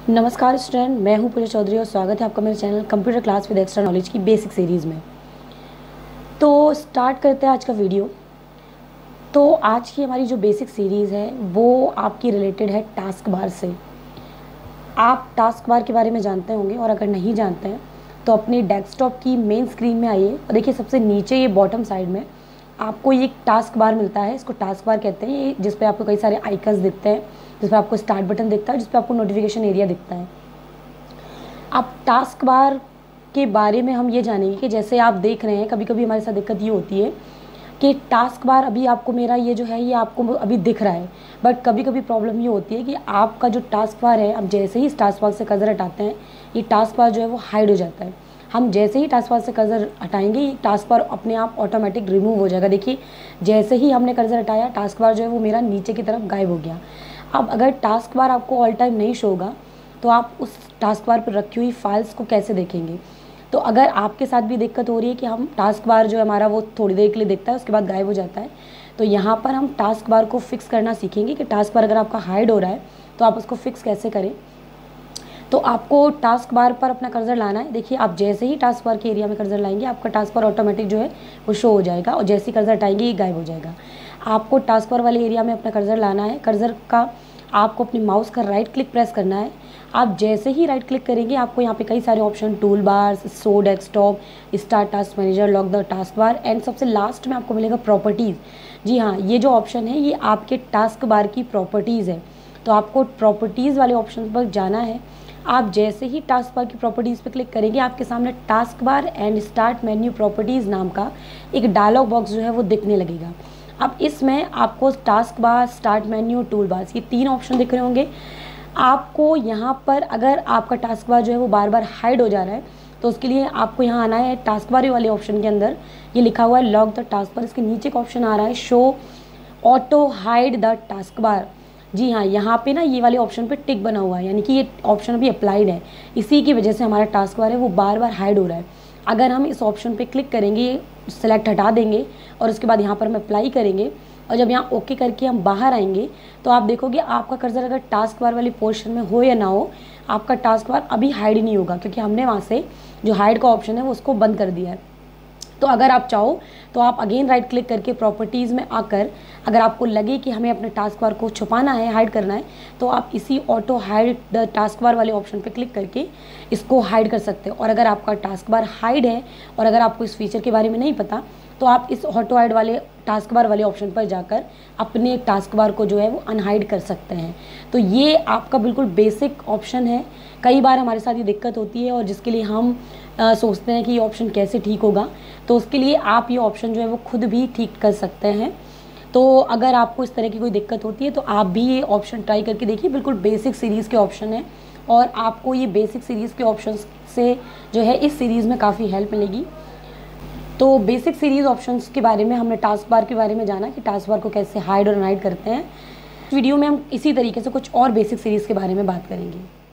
नमस्कार स्टूडेंट, मैं हूं पूजा चौधरी और स्वागत है आपका मेरे channel computer class with extra knowledge की बेसिक सीरीज़ में। तो स्टार्ट करते हैं आज का वीडियो। तो आज की हमारी जो बेसिक सीरीज़ है वो आपकी रिलेटेड है टास्क बार से। आप टास्क बार के बारे में जानते होंगे और अगर नहीं जानते हैं तो अपनी डेस्कटॉप की मेन स्क्रीन में आइए और देखिए सबसे नीचे ये बॉटम साइड में आपको ये टास्क बार मिलता है। इसको टास्क बार कहते हैं, ये जिस पे आपको कई सारे आइकन्स दिखते हैं, जिस पर आपको स्टार्ट बटन दिखता है, जिस पर आपको नोटिफिकेशन एरिया दिखता है। अब टास्क बार के बारे में हम ये जानेंगे कि जैसे आप देख रहे हैं कभी कभी हमारे साथ दिक्कत ये होती है कि टास्क बार अभी आपको मेरा ये जो है ये आपको अभी दिख रहा है, बट कभी कभी प्रॉब्लम ये होती है कि आपका जो टास्क बार है, अब जैसे ही टास्क बार से कर्सर हटाते हैं ये टास्क बार जो है वो हाइड हो जाता है। हम जैसे ही टास्क बार से कर्सर हटाएंगे ये टास्क बार अपने आप ऑटोमेटिक रिमूव हो जाएगा। देखिए जैसे ही हमने कर्सर हटाया टास्क बार जो है वो मेरा नीचे की तरफ गायब हो गया। अब अगर टास्क बार आपको ऑल टाइम नहीं शो होगा तो आप उस टास्क बार पर रखी हुई फाइल्स को कैसे देखेंगे। तो अगर आपके साथ भी दिक्कत हो रही है कि हम टास्क बार जो है हमारा वो थोड़ी देर के लिए दिखता है उसके बाद गायब हो जाता है, तो यहाँ पर हम टास्क बार को फिक्स करना सीखेंगे कि टास्क बार अगर आपका हाइड हो रहा है तो आप उसको फिक्स कैसे करें। तो आपको टास्क बार पर अपना कर्सर लाना है। देखिए आप जैसे ही टास्क बार के एरिया में कर्सर लाएंगे आपका टास्क बार ऑटोमेटिक जो है वो शो हो जाएगा और जैसे ही कर्सर हटाएंगे ये गायब हो जाएगा। आपको टास्क बार वाले एरिया में अपना कर्सर लाना है। कर्सर का आपको अपने माउस का राइट क्लिक प्रेस करना है। आप जैसे ही राइट क्लिक करेंगे आपको यहाँ पे कई सारे option, tool bars, show desktop, start task manager, lock the task bar and सबसे लास्ट में आपको मिलेगा प्रॉपर्टीज़। जी हाँ, ये जो ऑप्शन है ये आपके टास्क बार की प्रॉपर्टीज़ है। तो आपको प्रॉपर्टीज़ वाले ऑप्शन पर जाना है। आप जैसे ही टास्क बार की प्रॉपर्टीज़ पे क्लिक करेंगे आपके सामने task bar and start menu properties नाम का एक डायलॉग बॉक्स जो है वो दिखने लगेगा। अब इसमें आपको task bar, start menu, tool bars ये तीन ऑप्शन दिख रहे होंगे। आपको यहाँ पर अगर आपका टास्क बार जो है वो बार बार हाइड हो जा रहा है तो उसके लिए आपको यहाँ आना है टास्क बार वाले ऑप्शन के अंदर। ये लिखा हुआ है लॉक द टास्क बार, इसके नीचे का ऑप्शन आ रहा है show auto hide the task bar. जी हाँ, यहाँ पे ना ये वाले ऑप्शन पे टिक बना हुआ है, यानी कि ये ऑप्शन अभी अप्लाइड है। इसी की वजह से हमारा टास्क बार है वो बार बार हाइड हो रहा है। अगर हम इस ऑप्शन पे क्लिक करेंगे, सेलेक्ट हटा देंगे और उसके बाद यहाँ पर हम अप्लाई करेंगे और जब यहाँ ओके करके हम बाहर आएंगे तो आप देखोगे आपका कर्सर अगर टास्क बार वाली पोर्शन में हो या ना हो, आपका टास्क बार अभी हाइड नहीं होगा क्योंकि हमने वहाँ से जो हाइड का ऑप्शन है वो उसको बंद कर दिया है। तो अगर आप चाहो तो आप अगेन राइट क्लिक करके प्रॉपर्टीज़ में आकर अगर आपको लगे कि हमें अपने टास्क बार को छुपाना है, हाइड करना है, तो आप इसी auto hide the task bar वाले ऑप्शन पे क्लिक करके इसको हाइड कर सकते हो। और अगर आपका टास्क बार हाइड है और अगर आपको इस फीचर के बारे में नहीं पता तो आप इस ऑटो हाइड वाले टास्क बार वाले ऑप्शन पर जाकर अपने टास्क बार को जो है वो अनहाइड कर सकते हैं। तो ये आपका बिल्कुल बेसिक ऑप्शन है। कई बार हमारे साथ ये दिक्कत होती है और जिसके लिए हम सोचते हैं कि ये ऑप्शन कैसे ठीक होगा, तो उसके लिए आप ये ऑप्शन जो है वो खुद भी ठीक कर सकते हैं। तो अगर आपको इस तरह की कोई दिक्कत होती है तो आप भी ये ऑप्शन ट्राई करके देखिए। बिल्कुल बेसिक सीरीज़ के ऑप्शन है और आपको ये बेसिक सीरीज़ के ऑप्शन से जो है इस सीरीज़ में काफ़ी हेल्प मिलेगी। तो बेसिक सीरीज़ ऑप्शंस के बारे में हमने टास्क बार के बारे में जाना कि टास्क बार को कैसे हाइड और अनहाइड करते हैं। वीडियो में हम इसी तरीके से कुछ और बेसिक सीरीज़ के बारे में बात करेंगे।